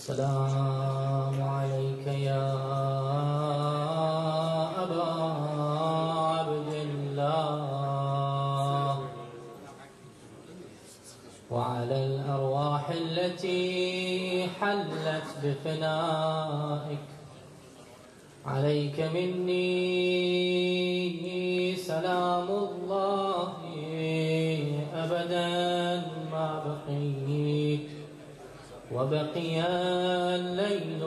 السلام عليك يا أبا عبد الله وعلى الأرواح التي حلت بفنائك. عليك مني سلام الله أبدا ما بقيت وبقي الليل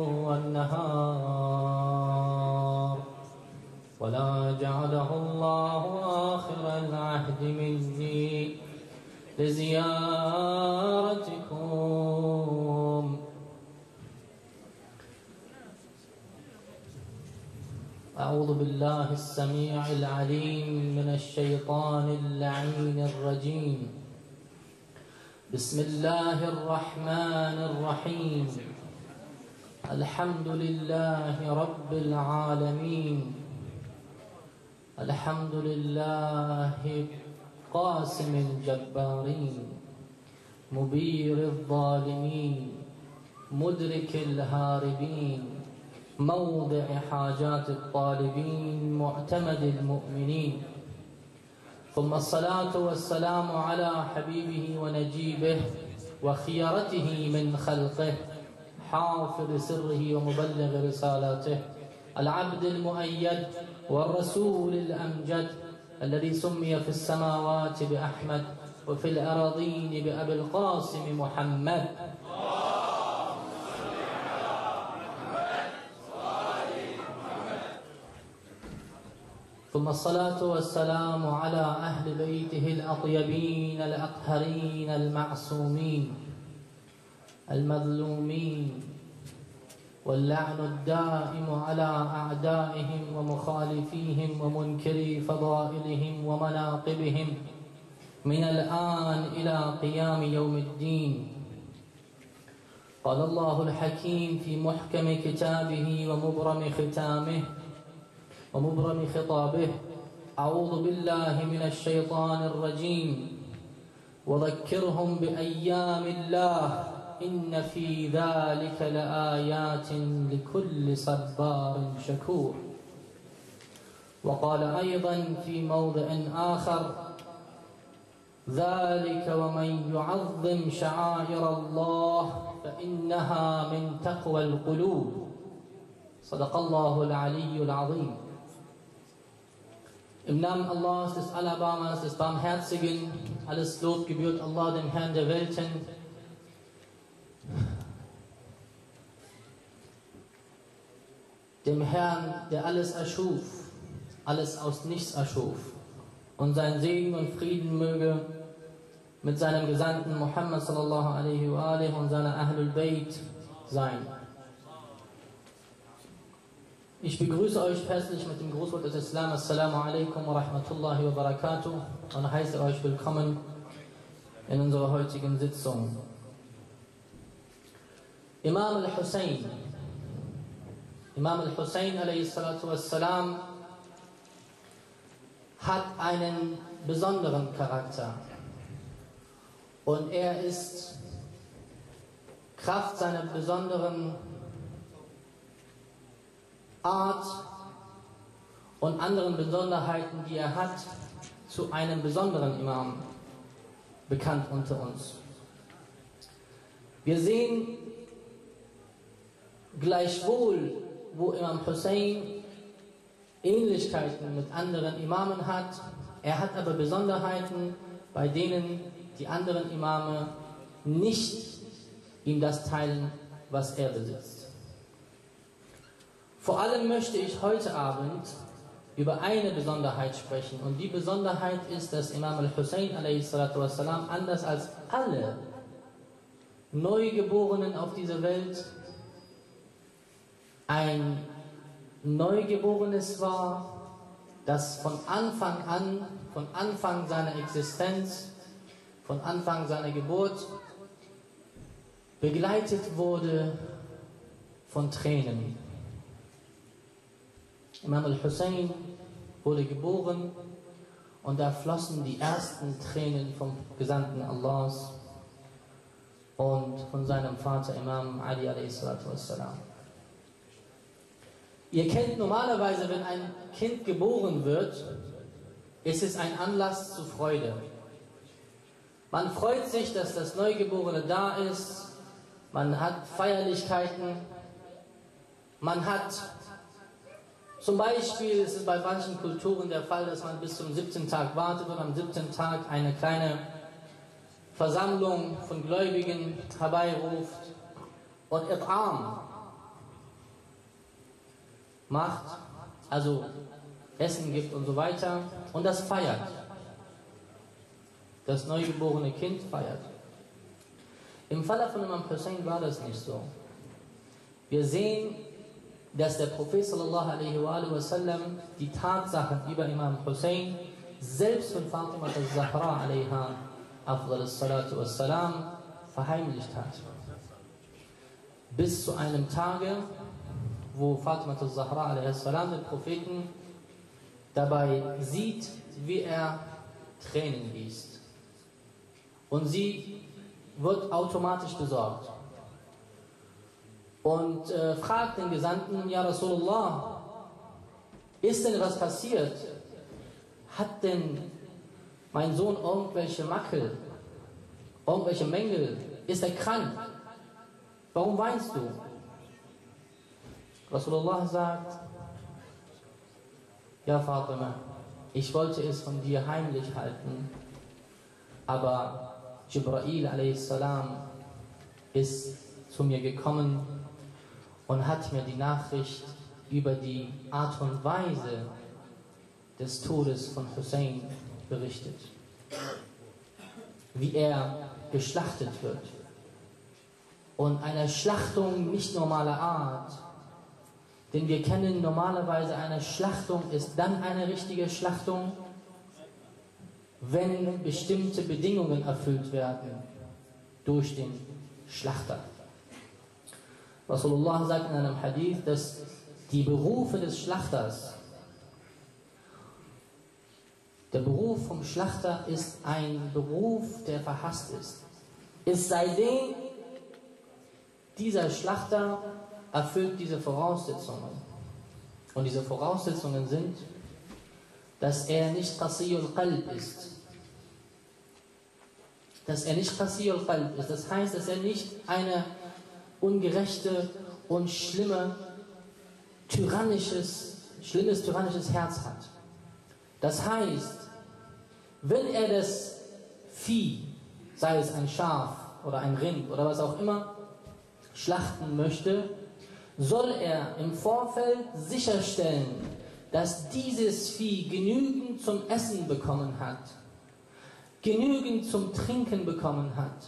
والنهار، ولا جعله الله آخر العهد مني لزيارتكم. أعوذ بالله السميع العليم من الشيطان اللعين الرجيم. بسم الله الرحمن الرحيم. الحمد لله رب العالمين. الحمد لله قاسم الجبارين، مبير الظالمين، مدرك الهاربين، موضع حاجات الطالبين، معتمد المؤمنين. ثم الصلاة والسلام على حبيبه ونجيبه وخيرته من خلقه، حافظ سره ومبلغ رسالاته، العبد المؤيد والرسول الأمجد، الذي سمي في السماوات بأحمد وفي الأراضين بأبي القاسم محمد. ثم الصلاة والسلام على أهل بيته الأطيبين الأطهرين المعصومين المظلومين، واللعن الدائم على أعدائهم ومخالفيهم ومنكري فضائلهم ومناقبهم من الآن إلى قيام يوم الدين. قال الله الحكيم في محكم كتابه ومبرم ختامه ومبرم خطابه: أعوذ بالله من الشيطان الرجيم، وذكرهم بأيام الله إن في ذلك لآيات لكل صبار شكور. وقال أيضا في موضع آخر: ذلك ومن يعظم شعائر الله فإنها من تقوى القلوب. صدق الله العلي العظيم. Im Namen Allahs, des Alabamas, des Barmherzigen, alles Lob gebührt Allah, dem Herrn der Welten, dem Herrn, der alles erschuf, alles aus nichts erschuf. Und sein Segen und Frieden möge mit seinem Gesandten Muhammad sallallahu alaihi wa alihi und seiner Ahlul Bayt sein. Ich begrüße euch herzlich mit dem Grußwort des Islam: Assalamu alaikum wa rahmatullahi wa barakatuh, und heiße euch willkommen in unserer heutigen Sitzung. Imam al-Hussein alayhi salatu wassalam hat einen besonderen Charakter, und er ist Kraft seiner besonderen Art und anderen Besonderheiten, die er hat, zu einem besonderen Imam bekannt unter uns. Wir sehen gleichwohl, wo Imam Hussein Ähnlichkeiten mit anderen Imamen hat. Er hat aber Besonderheiten, bei denen die anderen Imame nicht ihm das teilen, was er besitzt. Vor allem möchte ich heute Abend über eine Besonderheit sprechen, und die Besonderheit ist, dass Imam al-Hussein a.s. anders als alle Neugeborenen auf dieser Welt ein Neugeborenes war, das von Anfang an, von Anfang seiner Existenz, von Anfang seiner Geburt begleitet wurde von Tränen. Imam al-Hussein wurde geboren, und da flossen die ersten Tränen vom Gesandten Allahs und von seinem Vater Imam Ali a.s. Ihr kennt normalerweise, wenn ein Kind geboren wird, ist es ein Anlass zur Freude. Man freut sich, dass das Neugeborene da ist, man hat Feierlichkeiten, man hat zum Beispiel, ist es bei manchen Kulturen der Fall, dass man bis zum 7. Tag wartet und am 7. Tag eine kleine Versammlung von Gläubigen herbeiruft und It'am macht, also Essen gibt und so weiter und das feiert. Das neugeborene Kind feiert. Im Falle von Imam Hussein war das nicht so. Wir sehen, dass der Prophet sallallahu alaihi wa sallam die Tatsachen über Imam Hussein selbst von Fatima al-Zahra alaiha afdal salatu wassalam verheimlicht hat. Bis zu einem Tage, wo Fatima al-Zahra alaihi salam den Propheten dabei sieht, wie er Tränen gießt. Und sie wird automatisch besorgt. Und fragt den Gesandten, ja Rasulullah, ist denn was passiert? Hat denn mein Sohn irgendwelche Makel, irgendwelche Mängel? Ist er krank? Warum weinst du? Rasulullah sagt, ja Fatima, ich wollte es von dir heimlich halten, aber Jibril a.s. ist zu mir gekommen und hat mir die Nachricht über die Art und Weise des Todes von Hussein berichtet. Wie er geschlachtet wird. Und eine Schlachtung nicht normaler Art. Denn wir kennen normalerweise, eine Schlachtung ist dann eine richtige Schlachtung, wenn bestimmte Bedingungen erfüllt werden durch den Schlachter. Rasulullah sagt in einem Hadith, dass die Berufe des Schlachters, der Beruf vom Schlachter ist ein Beruf, der verhasst ist. Es sei denn, dieser Schlachter erfüllt diese Voraussetzungen. Und diese Voraussetzungen sind, dass er nicht Qasiyul Qalb ist. Dass er nicht Qasiyul Qalb ist. Das heißt, dass er nicht eine ungerechte und schlimmes tyrannisches Herz hat. Das heißt, wenn er das Vieh, sei es ein Schaf oder ein Rind oder was auch immer, schlachten möchte, soll er im Vorfeld sicherstellen, dass dieses Vieh genügend zum Essen bekommen hat, genügend zum Trinken bekommen hat.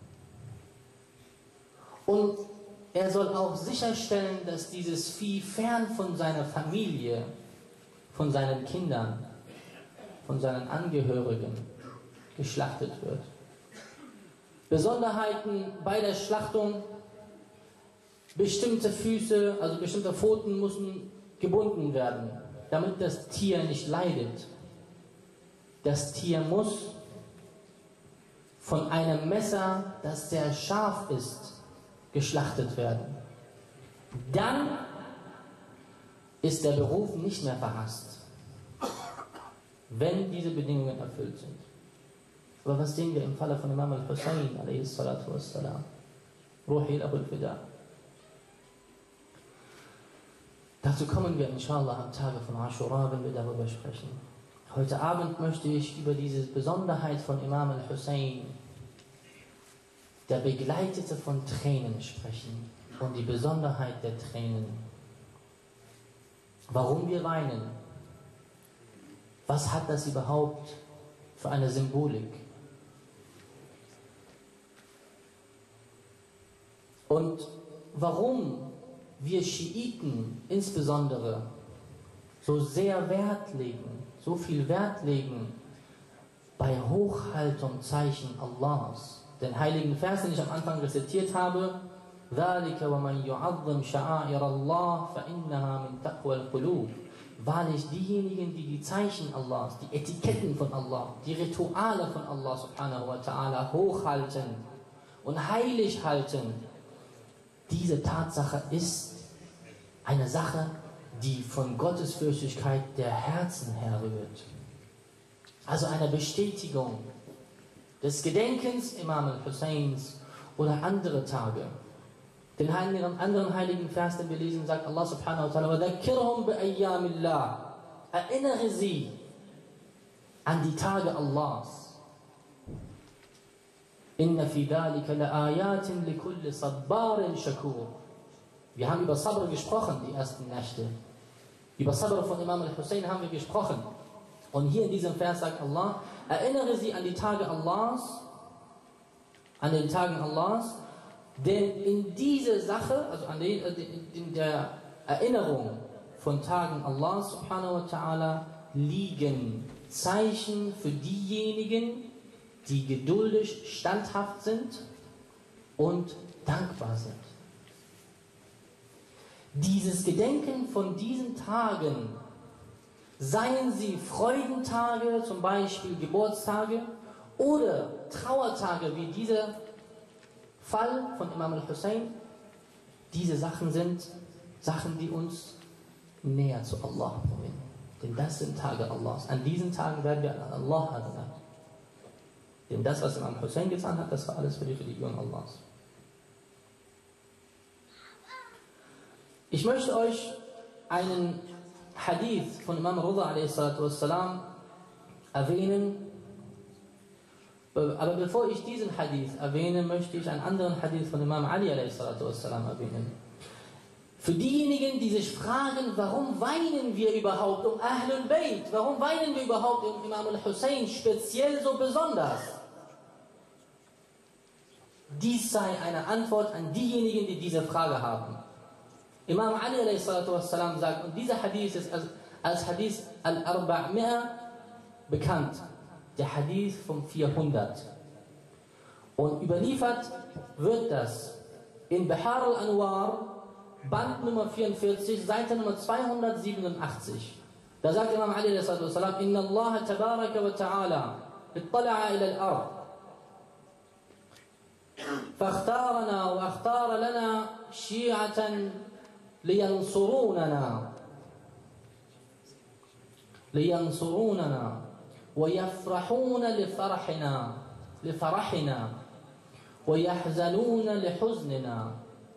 Und er soll auch sicherstellen, dass dieses Vieh fern von seiner Familie, von seinen Kindern, von seinen Angehörigen geschlachtet wird. Besonderheiten bei der Schlachtung: bestimmte Füße, also bestimmte Pfoten müssen gebunden werden, damit das Tier nicht leidet. Das Tier muss von einem Messer, das sehr scharf ist, geschlachtet werden. Dann ist der Beruf nicht mehr verhasst, wenn diese Bedingungen erfüllt sind. Aber was sehen wir im Falle von Imam al-Hussein a.s. Ruhi al-Abul Fida? Dazu kommen wir inshallah am Tage von Ashura, wenn wir darüber sprechen. Heute Abend möchte ich über diese Besonderheit von Imam al-Hussein, der Begleitete von Tränen, sprechen und die Besonderheit der Tränen. Warum wir weinen? Was hat das überhaupt für eine Symbolik? Und warum wir Schiiten insbesondere so sehr Wert legen, so viel Wert legen bei Hochhaltung Zeichen Allahs. Den heiligen Vers, den ich am Anfang rezitiert habe: ذَلِكَ وَمَنْ يُعَظِّمْ شَعَائِرَ اللَّهِ فَإِنَّهَا مِنْ تَقْوَى الْقُلُوبِ. Wahrlich diejenigen, die die Zeichen Allahs, die Etiketten von Allah, die Rituale von Allah subhanahu wa ta'ala hochhalten und heilig halten, diese Tatsache ist eine Sache, die von Gottesfürchtigkeit der Herzen herrührt. Also eine Bestätigung des Gedenkens Imam al-Husseins oder andere Tage. Den anderen heiligen Vers, den wir lesen, sagt Allah subhanahu wa ta'ala: وَذَكِّرْهُمْ بِأَيَّامِ اللَّهِ. Erinnere sie an die Tage Allahs. إِنَّ فِي ذَلِكَ لَآيَاتٍ لِكُلِّ صَبَّارٍ شَكُورٍ. Wir haben über Sabr gesprochen, die ersten Nächte. Über Sabr von Imam al-Hussein haben wir gesprochen. Und hier in diesem Vers sagt Allah: Erinnere sie an die Tage Allahs, an den Tagen Allahs, denn in dieser Sache, also in der Erinnerung von Tagen Allahs subhanahu wa ta'ala, liegen Zeichen für diejenigen, die geduldig, standhaft sind und dankbar sind. Dieses Gedenken von diesen Tagen, seien sie Freudentage, zum Beispiel Geburtstage, oder Trauertage wie dieser Fall von Imam al-Hussein, diese Sachen sind Sachen, die uns näher zu Allah bringen. Denn das sind Tage Allahs. An diesen Tagen werden wir an Allah erinnern. Denn das, was Imam Hussein getan hat, das war alles für die Religion Allahs. Ich möchte euch einen Hadith von Imam Rida a.s. erwähnen. Aber bevor ich diesen Hadith erwähne, möchte ich einen anderen Hadith von Imam Ali a.s. erwähnen. Für diejenigen, die sich fragen, warum weinen wir überhaupt um Ahlul Bayt? Warum weinen wir überhaupt um Imam al-Hussein speziell so besonders? Dies sei eine Antwort an diejenigen, die diese Frage haben. Imam Ali a.s. sagt, und dieser Hadith ist als Hadith al-Arba'mi'a bekannt. Der Hadith vom 400. Und überliefert wird das in Bihar al-Anwar, Band Nummer 44, Seite Nummer 287. Da sagt Imam Ali a.s. Inna Allah tabaraka wa ta'ala ittala'a ila al-ard فاختارنا واختار لنا شيعة لينصروننا ويفرحون لفرحنا ويحزنون لحزننا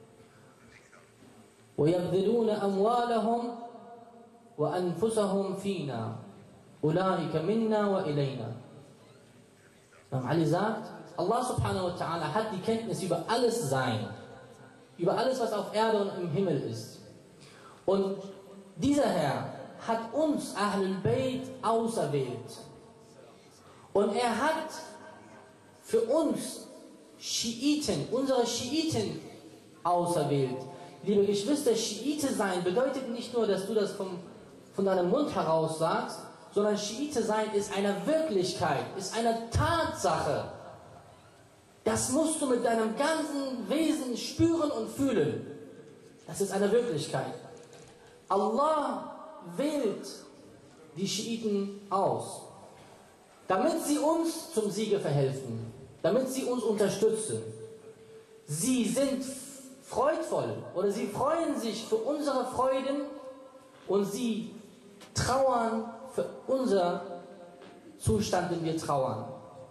ويبذلون أموالهم وأنفسهم فينا أولئك منا وإلينا. Imam Ali sagt, Allah subhanahu wa ta'ala hat die Kenntnis über alles Sein, über alles, was auf Erde und im Himmel ist. Und dieser Herr hat uns Ahlul Bayt auserwählt. Und er hat für uns Schiiten, unsere Schiiten auserwählt. Liebe Geschwister, Schiite sein bedeutet nicht nur, dass du das von deinem Mund heraus sagst, sondern Schiite sein ist eine Wirklichkeit, ist eine Tatsache. Das musst du mit deinem ganzen Wesen spüren und fühlen. Das ist eine Wirklichkeit. Allah wählt die Schiiten aus, damit sie uns zum Siege verhelfen, damit sie uns unterstützen. Sie sind freudvoll oder sie freuen sich für unsere Freuden und sie trauern für unser Zustand, den wir trauern.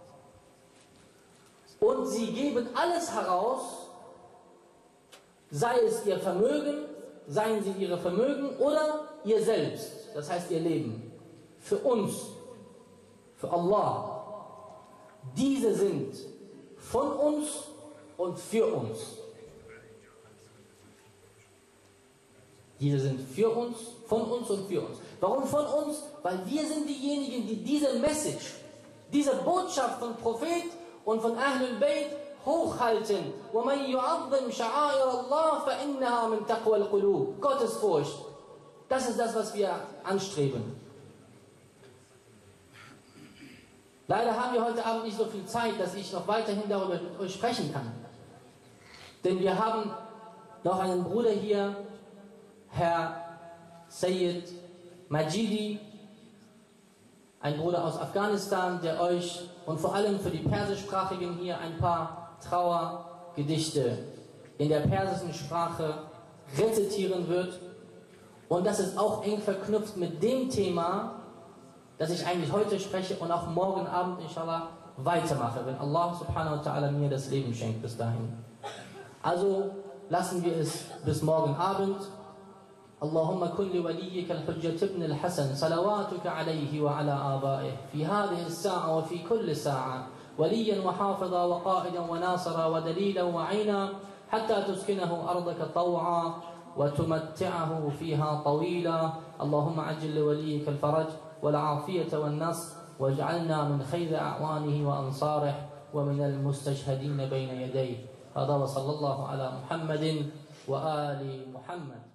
Und sie geben alles heraus, sei es ihr Vermögen, seien sie ihre Vermögen oder ihr selbst, das heißt ihr Leben, für uns, für Allah. Diese sind von uns und für uns. Diese sind für uns, von uns und für uns. Warum von uns? Weil wir sind diejenigen, die diese Message, diese Botschaft von Prophet und von Ahlul Bayt hochhalten. وَمَنْ يُعَظِّمْ شَعَائِرَ اللَّهِ فَإِنَّهَا مِنْ تَقْوَى الْقُلُوبِ. Gottesfurcht. Das ist das, was wir anstreben. Leider haben wir heute Abend nicht so viel Zeit, dass ich noch weiterhin darüber mit euch sprechen kann. Denn wir haben noch einen Bruder hier, Herr Sayyid Majidi, ein Bruder aus Afghanistan, der euch und vor allem für die Persischsprachigen hier ein paar Trauergedichte in der persischen Sprache rezitieren wird. Und das ist auch eng verknüpft mit dem Thema, das ich eigentlich heute spreche und auch morgen Abend inshallah weitermache, wenn Allah subhanahu wa ta'ala mir das Leben schenkt bis dahin. Also lassen wir es bis morgen Abend. اللهم كن لوليك الحجة ابن الحسن صلواتك عليه وعلى آبائه في هذه الساعة وفي كل ساعة وليا وحافظا وقائدا وناصرا ودليلا وعينا حتى تسكنه أرضك طوعا وتمتعه فيها طويلا. اللهم عجل لوليك الفرج والعافية والنصر واجعلنا من خير أعوانه وأنصاره ومن المستشهدين بين يديه. هذا وصلى الله على محمد وآل محمد.